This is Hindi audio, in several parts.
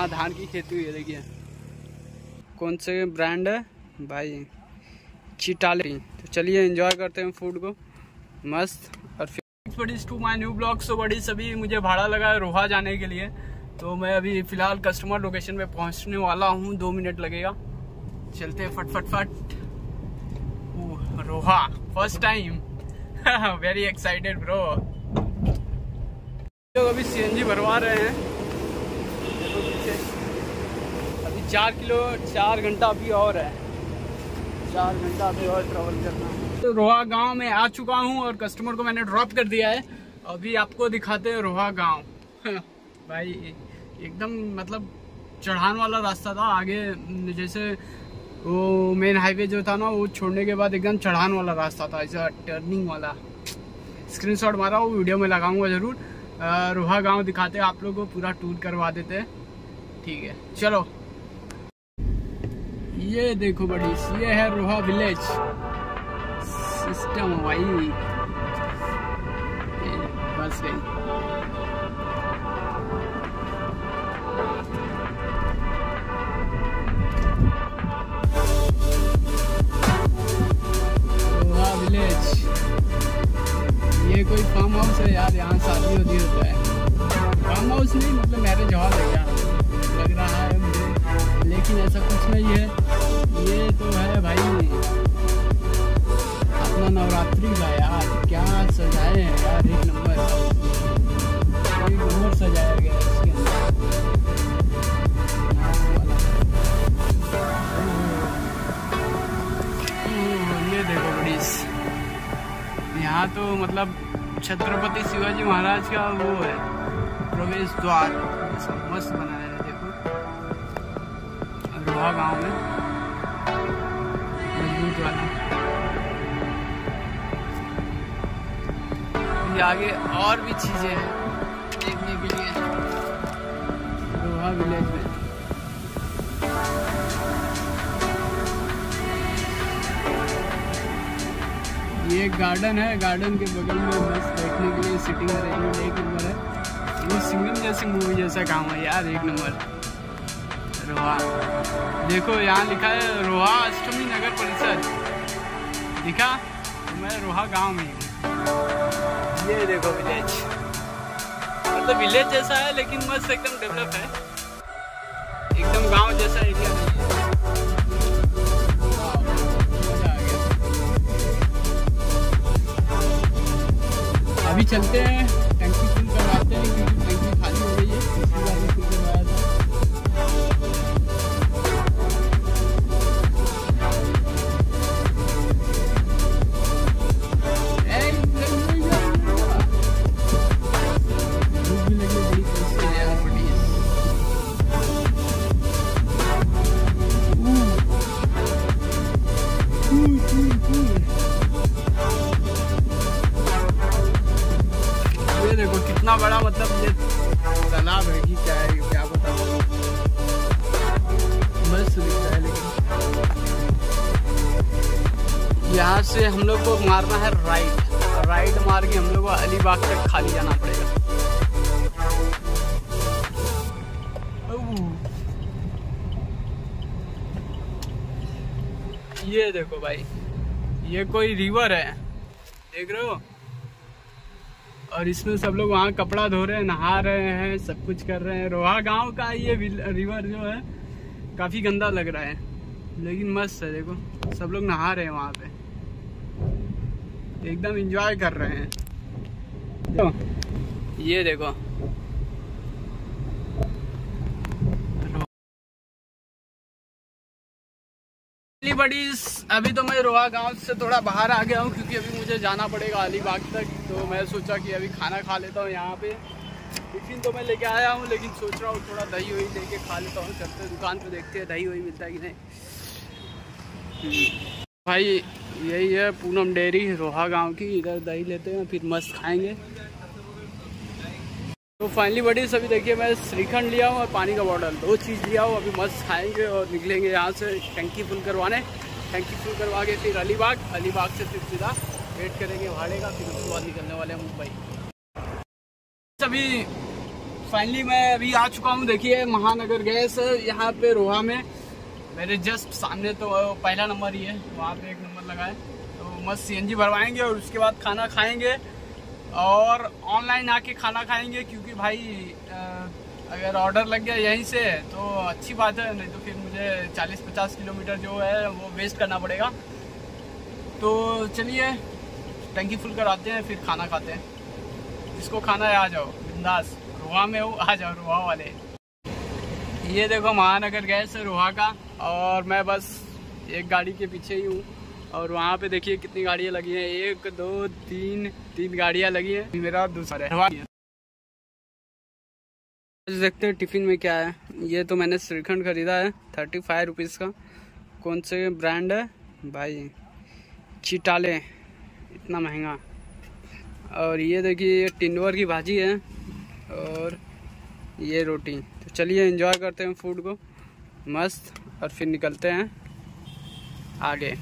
यहाँ धान की खेती हुई है। देखिए कौन से ब्रांड है भाई, चिटाले। तो चलिए एंजॉय करते हैं फूड को मस्त। और फिर to my new blog. So बड़ी सभी मुझे भाड़ा लगा है रोहा जाने के लिए, तो मैं अभी फ़िलहाल कस्टमर लोकेशन पे पहुंचने वाला हूं, 2 मिनट लगेगा। चलते हैं फट फट फट। Roha first time, very excited bro. लोग अभी सीएनजी भरवा रहे हैं। अभी 4 घंटा अभी और है, 4 घंटा अभी और ट्रैवल करना है। तो रोहा गांव में आ चुका हूं और कस्टमर को मैंने ड्रॉप कर दिया है। अभी आपको दिखाते हैं रोहा गांव। भाई एकदम मतलब चढ़ान वाला रास्ता था आगे, जैसे वो मेन हाईवे जो था ना वो छोड़ने के बाद एकदम चढ़ान वाला रास्ता था, ऐसा टर्निंग वाला। स्क्रीनशॉट मारा वो वीडियो में लगाऊंगा ज़रूर। रोहा गांव दिखाते हैं आप लोगों को, पूरा टूर करवा देते हैं। ठीक है चलो। ये देखो बड़ी, ये है रोहा विलेज सिस्टम भाई। बस गई। रोहा विलेज, ये कोई फार्म हाउस है यार, यहाँ शादी होती होता है। फार्म हाउस नहीं मतलब मैरिज हॉल है क्या लग रहा है मुझे, लेकिन ऐसा कुछ नहीं है। ये तो है भाई अपना नवरात्रि का यार, क्या सजाए हैं यार, एक नंबर सजाया गया है इसके अंदर। ये देखो बड़ी, यहाँ तो मतलब छत्रपति शिवाजी महाराज का वो है प्रवेश द्वार, सब मस्त बनाया है। देखो रोहा गांव में मजबूत वाला। ये आगे और भी चीजें हैं देखने के लिए रोहा विलेज में। ये एक गार्डन है, गार्डन के बगल में बस बैठने के लिए सिटिंग अरेंजमेंट एक नंबर है। ये सिंगम जैसी मूवी जैसा गाँव है यार, एक नंबर। रोहा देखो यहाँ लिखा है रोहा अष्टमी नगर परिषद, दिखा तो मैं रोहा गांव में हूँ। ये देखो विलेज, मतलब विलेज जैसा है लेकिन मस्त एकदम डेवलप है, एकदम गांव जैसा एरिया नहीं है। अभी चलते हैं टंकी फुल करवाते हैं, क्योंकि टंकी खाली हो गई है, पिछली बार भी फुल करवाया था। देखो कितना बड़ा मतलब ये तालाब है कि क्या है, क्या पता, मस्त दिखता है। लेकिन यहाँ से हम लोग को मारना है राइड मार के हम लोग को अलीबाग तक खाली जाना पड़ेगा। ये देखो भाई, ये कोई रिवर है, देख रहे हो, और इसमें सब लोग वहाँ कपड़ा धो रहे हैं, नहा रहे हैं, सब कुछ कर रहे हैं। रोहा गांव का ये रिवर जो है काफ़ी गंदा लग रहा है, लेकिन मस्त है। देखो सब लोग नहा रहे हैं वहाँ पे, एकदम एंजॉय कर रहे हैं। तो ये देखो बड़ी, अभी तो मैं रोहा गांव से थोड़ा बाहर आ गया हूँ, क्योंकि अभी मुझे जाना पड़ेगा अलीबाग तक। तो मैं सोचा कि अभी खाना खा लेता हूँ यहाँ पे। टिफिन तो मैं लेके आया हूँ, लेकिन सोच रहा हूँ थोड़ा दही वही लेके खा लेता हूँ। चलते दुकान पे देखते हैं दही वही मिलता है कि नहीं। भाई यही है पूनम डेयरी रोहा गांव की, इधर दही लेते हैं फिर मस्त खाएंगे। तो फाइनली बड़ी सभी देखिए, मैं श्रीखंड लिया हूँ और पानी का बॉटल, 2 चीज़ लिया हूँ। अभी मस्त खाएंगे और निकलेंगे यहाँ से टंकी फुल करवाने। टंकी फुल करवा के फिर अलीबाग से फिर सीधा वेट करेंगे भाड़े का, फिर उसके बाद निकलने वाले हैं मुंबई। सभी फाइनली मैं अभी आ चुका हूँ। देखिए महानगर गैस यहाँ पे रोहा में मेरे जस्ट सामने, तो पहला नंबर ही है, वहाँ पे 1 नंबर लगा है। तो मस्त सीएनजी भरवाएंगे और उसके बाद खाना खाएंगे और ऑनलाइन आके खाना खाएंगे, क्योंकि भाई अगर ऑर्डर लग गया यहीं से तो अच्छी बात है, नहीं तो फिर मुझे 40-50 किलोमीटर जो है वो वेस्ट करना पड़ेगा। तो चलिए टंकी फुल कराते हैं, फिर खाना खाते हैं। जिसको खाना है आ जाओ, बिंदास। रोहा में हो आ जाओ, रोहा वाले। ये देखो महानगर गैस है रोहा का, और मैं बस एक गाड़ी के पीछे ही हूँ। और वहाँ पे देखिए कितनी गाड़ियाँ लगी हैं, 1 2 3 गाड़ियाँ लगी हैं। मेरा दूसरा है। देखते हैं टिफिन में क्या है। ये तो मैंने श्रीखंड खरीदा है 35 रुपीज़ का। कौन से ब्रांड है भाई? चिटाले, इतना महंगा। और ये देखिए टिंडवर की भाजी है और ये रोटी। तो चलिए एंजॉय करते हैं फूड को मस्त, और फिर निकलते हैं आगे।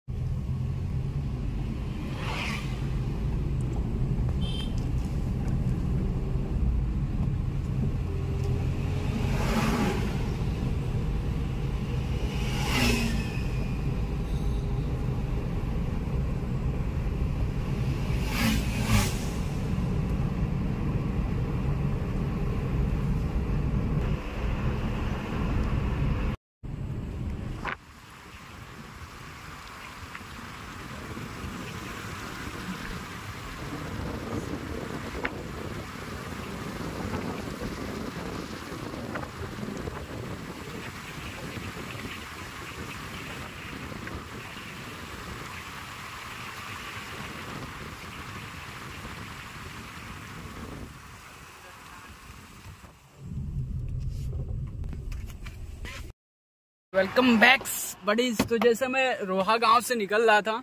Welcome back buddies. तो जैसे मैं रोहा गांव से निकल रहा था,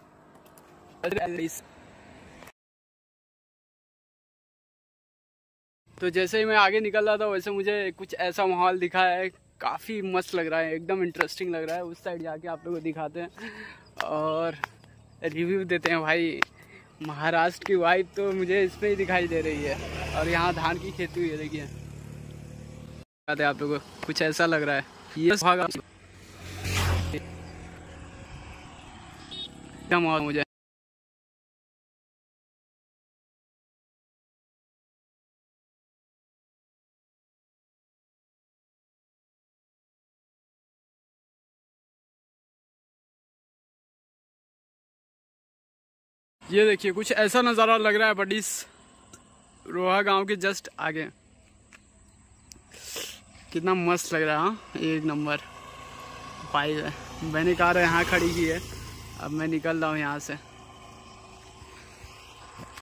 तो जैसे ही मैं आगे निकल रहा था वैसे मुझे कुछ ऐसा माहौल दिखा है, काफ़ी मस्त लग रहा है, एकदम इंटरेस्टिंग लग रहा है। उस साइड जाके आप लोगों को दिखाते हैं और रिव्यू देते हैं। भाई महाराष्ट्र की वाइब तो मुझे इस पे ही दिखाई दे रही है, और यहाँ धान की खेती हुई है। देखिए आप लोगों को कुछ ऐसा लग रहा है। ये मुझे ये देखिए कुछ ऐसा नज़ारा लग रहा है बडीस, रोहा गांव के जस्ट आगे। कितना मस्त लग रहा है, 1 नंबर भाई। मैंने कार यहाँ खड़ी की है, अब मैं निकल रहा हूँ यहाँ से।